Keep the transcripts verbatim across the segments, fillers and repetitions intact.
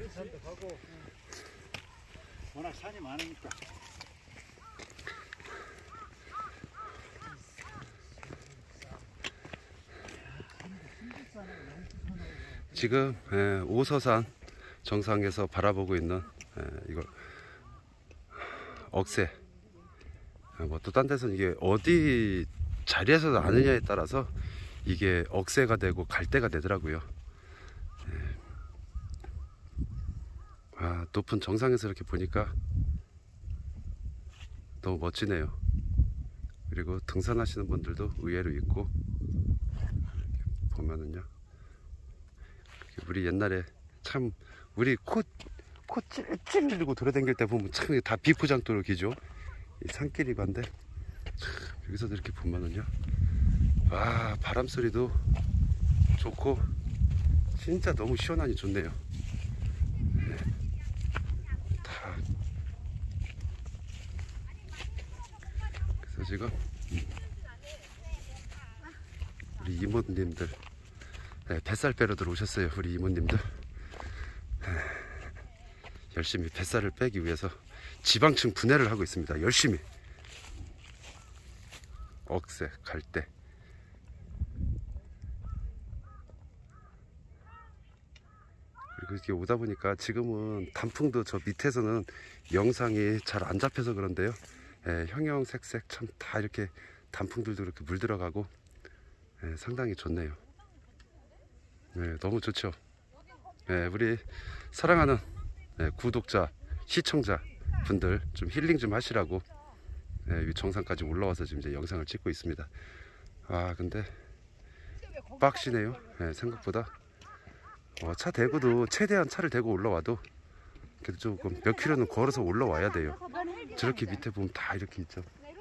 다리산도 가고 워낙 산이 많으니까. 지금 예, 오서산 정상에서 바라보고 있는 예, 이걸 억새. 뭐 또 딴 데서는 이게 어디 자리에서 아느냐에 따라서 이게 억새가 되고 갈대가 되더라고요. 예. 아, 높은 정상에서 이렇게 보니까 너무 멋지네요. 그리고 등산하시는 분들도 의외로 있고, 보면은요, 우리 옛날에 참 우리 코, 코 찔찔 들고 돌아다닐 때 보면 참 다 비포장도로 기죠. 이 산길이 반데 참 여기서도 이렇게 보면은요, 와, 바람 소리도 좋고 진짜 너무 시원하니 좋네요. 네. 다. 그래서 지금 우리 이모님들 네, 뱃살 빼러 들어오셨어요. 우리 이모님들 네, 열심히 뱃살을 빼기 위해서 지방층 분해를 하고 있습니다. 열심히. 억새, 갈대. 그리고 이렇게 오다 보니까 지금은 단풍도 저 밑에서는 영상이 잘 안 잡혀서 그런데요, 예, 형형색색 참 다 이렇게 단풍들도 이렇게 물들어가고 예, 상당히 좋네요. 네, 너무 좋죠. 네, 우리 사랑하는 네, 구독자, 시청자 분들 좀 힐링 좀 하시라고 네, 이 정상까지 올라와서 지금 이제 영상을 찍고 있습니다. 아, 근데 빡시네요. 네, 생각보다 어, 차 대고도 최대한 차를 대고 올라와도 그래도 조금 몇 킬로는 걸어서 올라와야 돼요. 저렇게 밑에 보면 다 이렇게 있죠.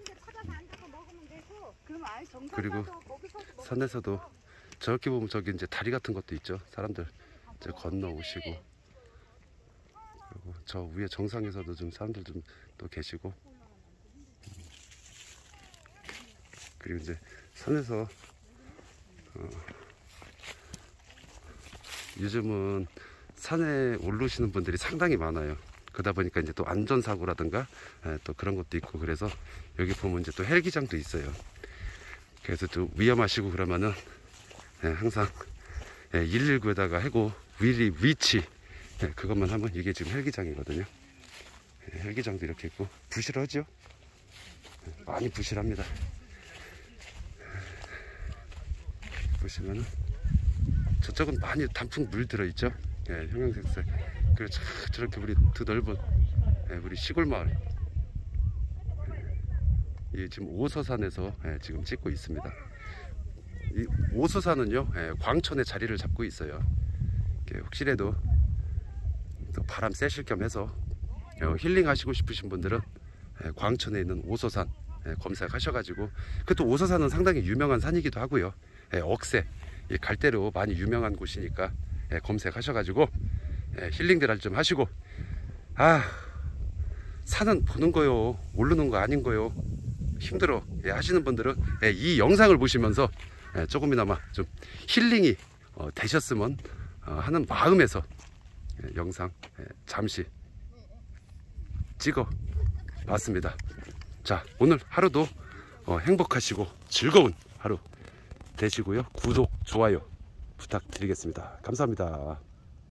음. 그리고 산에서도 저렇게 보면 저기 이제 다리 같은 것도 있죠. 사람들 이제 건너 오시고, 그리고 저 위에 정상에서도 좀 사람들 좀 또 계시고, 그리고 이제 산에서 어, 요즘은 산에 오르시는 분들이 상당히 많아요. 그러다 보니까 이제 또 안전사고라든가 에, 또 그런 것도 있고, 그래서 여기 보면 이제 또 헬기장도 있어요. 그래서 또 위험하시고 그러면은 예, 항상 예, 일일구에다가 해고 위리 위치 예, 그것만 하면 이게 지금 헬기장이거든요. 예, 헬기장도 이렇게 있고 부실하죠. 예, 많이 부실합니다. 보시면은 저쪽은 많이 단풍 물 들어있죠. 예, 형형색색. 그리고 참 저렇게 우리 더 넓은 예, 우리 시골 마을 예, 이 지금 오서산에서 예, 지금 찍고 있습니다. 이 오서산은요, 예, 광천에 자리를 잡고 있어요. 혹시라도 또 바람 쐬실 겸 해서 어, 힐링 하시고 싶으신 분들은 예, 광천에 있는 오서산 예, 검색하셔가지고, 그것도 오서산은 상당히 유명한 산이기도 하고요. 예, 억새, 이 갈대로 많이 유명한 곳이니까 예, 검색하셔가지고 예, 힐링들 좀 하시고, 아, 산은 보는 거요, 오르는 거 아닌 거요. 힘들어 예, 하시는 분들은 예, 이 영상을 보시면서 예, 조금이나마 좀 힐링이 어, 되셨으면 어, 하는 마음에서 예, 영상 예, 잠시 찍어 봤습니다. 자, 오늘 하루도 어, 행복하시고 즐거운 하루 되시고요. 구독, 좋아요 부탁드리겠습니다. 감사합니다.